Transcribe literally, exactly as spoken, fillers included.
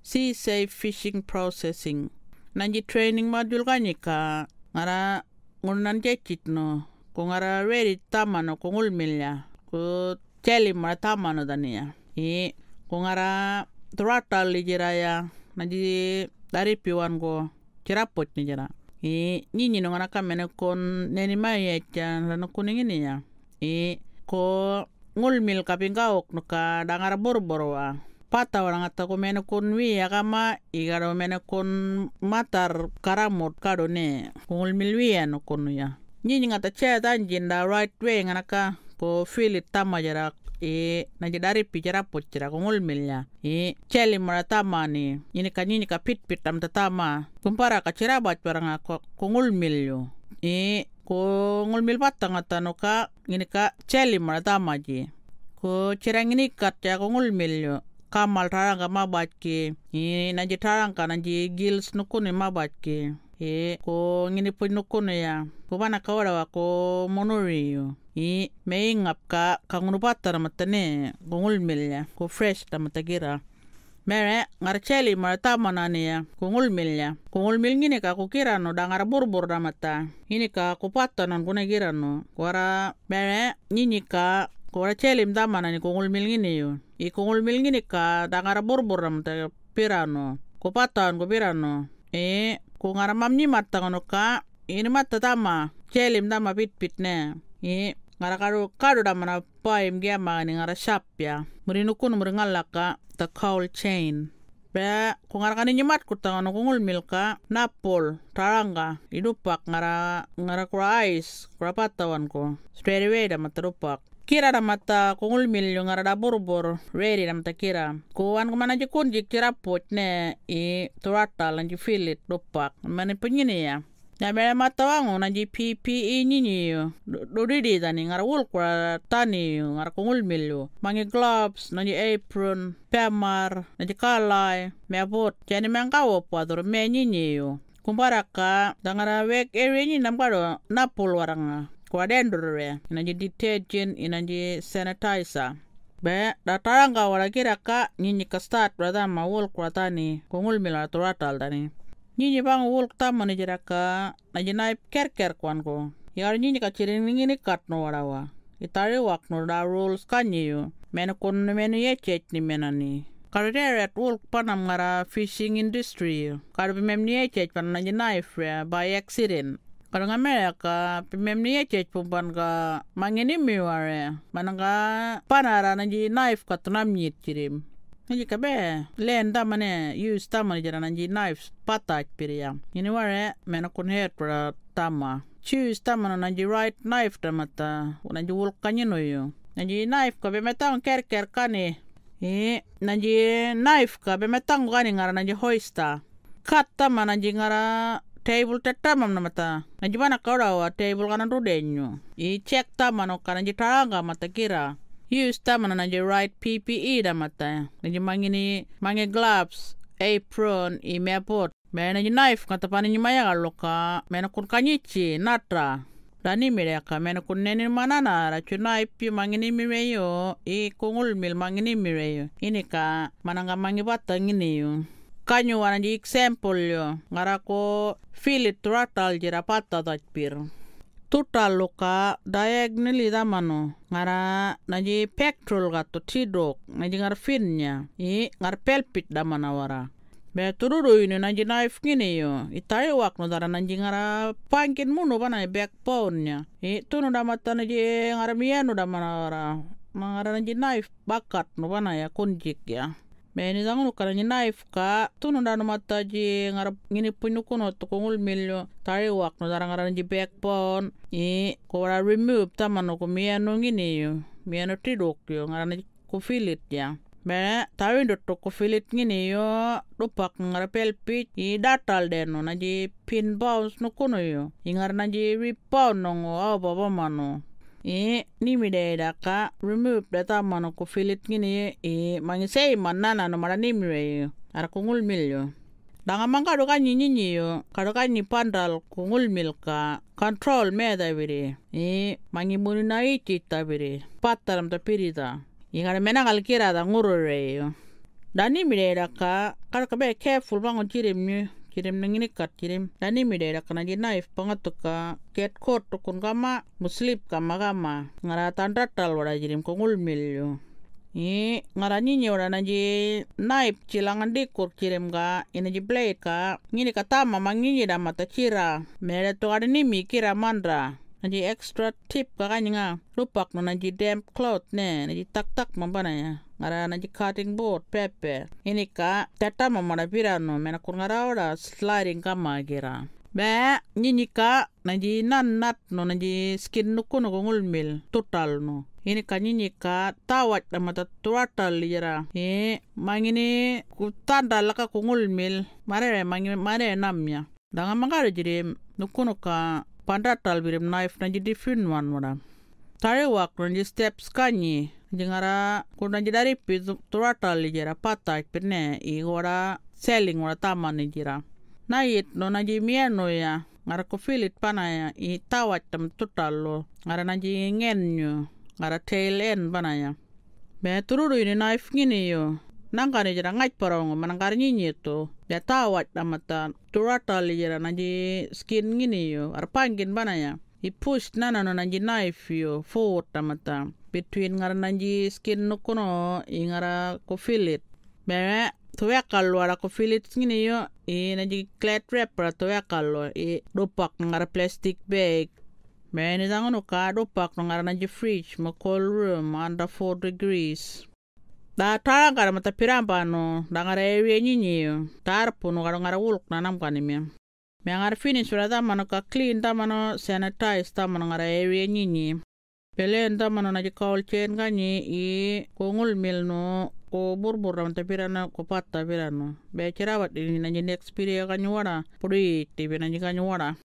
SeSAFE fishing processing. Nanji training module kanika ngara ngunan jechit no ko ngara ready tamano ko ngulmilya ko cheli mara tamano dania i ko ngara throttle lijiraya nanji dari piwan go cirapot ni jara i nyinyi no ngana kamene kon neni mayecha no kuningini ya i ko ngulmil kapingaok no ka dangara borborwa Patha orang ata ko mene kon wi akama igaro mene kon matar karamot kadone ngulmil wi no kono ya nyinyi ngata che tanjin da right way nganaka ko feel it tama jara e nanji dari picara pochira ko ngulmil ya e cheli mara tamani ini ka nyinyi ka pit pit tam tama kumpara ka cira bat baranga ko ngulmil yo e ko ngulmil patang ata no ka ini ka cheli mara tamaji ko cira ngini kat ya ko ngulmil yo kamal taranga mabatke e nanji taranga nanji gills nukune mabatke e ko ngini po nukune ya ko bana kawara wa ko monori yo e meingap ka kangunu patara matane ko ngulmil ya ko fresh tamatagira mere ngarcheli martama nani ya ko ngulmil ya ko ngulmil ngini ka ko kirano dangara burbur damata ini ka ko patanan kuna girano wara mere nyinyi ka ko chelim damana ni ko ngulmil ngini yo i ko ngulmil ngini ka dangara burbur damata pirano ko patan ko pirano e ko ngara mamni matta ngono ka ini matta tama chelim dama pit pit ne e ngara kado kado damana paim giama ni ngara shapya murinu kun muringalaka the cowl chain be ko ngara kani nyimat ku tangono ko ngulmil ka napol taranga idupak ngara ngara kura ice kura patawan ko straight away dama terupak kira damata ko ngulmil yung ngara da borbor ready damata kira ko an ko manaje kunjik kira pot ne i turata lanji filit dupak mani penyini ya ya mere matawango nanji P P E nyinyi yo do didi tani ngara wul kura tani yo ngara ko ngulmil yo mangi gloves nanji apron pemar nanji kalai me bot jani mengkawo pador me nyinyi yo kumpara ka dangara wek area nyi namkado napol waranga kwa dendore nanji detergent inanji sanitizer be dataranga wala kira ka nyinyi ka start brother ma wul kura tani ko ngulmil aturatal tani nyinyi bang wul tamani jira ka nanji naip ker-ker kwan ko yar nyinyi ka ciring ngini kat no warawa itari wak no da rules kanyi yo mena kon menu ye cech ni menani karere at wul panam ngara fishing industry yo karbi mem ni ye cech pan nanji naip by accident Kalau Amerika pimem ni ecech pumpan ka mangini miware mananga panara nanji knife ka tunam nyit kirim nanji kabe len tamane use tamane jara nanji knife pataj piriyam ini ware mena kun het pra tama choose tamana nanji right knife tamata nanji wul kanyino yo nanji knife ka be metang ker ker kane e nanji knife ka be metang kani ngara nanji hoista kat tamana nanji ngara table tetamam namata nanji bana kaurawa table kanan rudenyo i check tamano kanan jitaranga mata kira use tamano nanji right P P E damata nanji mangini mangi gloves apron i mepot me nanji knife kata pani nyimaya kaloka mena kun kanyichi natra dani mireka mena kun neni manana racu knife mangini mireyo i kungul mil mangini mireyo ini ka mananga mangi bata ngini yo kanyo wananji example yo ngara ko filit turatal jira Patha tajpir tutal luka diagonally damano ngara nanji pectoral gato tidok nanji ngar finnya i ngar pelpit damana wara be tururu ini nanji knife ngini yo itari wak no dara nanji ngara pangkin munu bana backbone nya i tunu damata nanji ngara mienu damana wara ngara nanji knife bakat no bana ya kunjik ya Beni zangu karanya knife ka tunu danu mata ji ngarap ngini punyu kuno to kongul milyo tari wak no darang ngaran ji backbone i ko wara remove tamano ko miano ngini yo miano tidok yo ngaran ko filit ya be tari do to ko filit ngini yo dupak ngarapel pit i datal deno na ji pin bounce no kuno yo i ngaran ji rebound no aw baba mano e ni mi de da ka remove data mano ko filit ngini e mangi sei manana no mara ni mi re ara ko ngul mil yo danga manga do ka nyinyi nyi yo ka do ka ni pandal ko ngul mil ka control me da bire e mangi muni na iti ta bire pataram ta pirita e ngara mena kal kira da nguru re yo Dani midera ka kar ka be careful bangon cirim ni cirim nang ini kat cirim. Dani midera ka nanji knife pangatuka get caught tukun kama muslip kama kama ngara tandatal wada cirim kongul milyo. I ngara nyinyi wada nanji knife cilangan dikur cirim ka inaji blade ka ngini katama manginyi da mata cira mere to ada nimi kira mandra nanji extra tip ka kanyanga lupak no nanji damp cloth ne nanji tak tak mambana ya ngara nanji cutting board pepe ini ka tata mamara pirano mena kur ngara wada sliding kama gira be nyinyi ka nanji nan nat no nanji skin nukuno kongul mil total no ini kanyinyi ka tawat na mata turatal lira e mangini kutanda laka kungul mil mare mangi mare namya danga mangare jirim nukuno ka pandatal birim knife na jadi fin wan wada tare wak nanji steps kanyi jingara kunanji dari pi turatal lira Patha pirne i wada selling wada taman jira na it no nanji mieno ya ngara ko filit panaya i tawat tam total lo ngara nanji ngenyo ngara tail end banaya be tururu ini knife ngini yo nangkane jara ngaj parong manangkar nyinyi to ya tawat amata turatal jara nanji skin ngini yo arpangin banaya i push nana no nanji knife yo forward amata between ngara nanji skin nukuno i ngara ko filit be tuya kallo ara ko filit ngini yo i nanji clad wrapper tuya kallo i dopak ngara plastic bag Meni tangono ka dopak no ngara nanji fridge ma cold room under four degrees. Da tara ngara mata piramba no da ngara area nyinyi tarpo no ngara ngara wulk na nam kanimya. Me ngara finish wala tamano ka clean tamano sanitize tamano ngara area nyinyi. Pelen tamano nanji cold chain kanyi i kongul mil no ko burbur ram tapirana ko Patha pirano. Be cirawat ini nanji next period kanyi wada. Puri tibi nanji kanyi wada.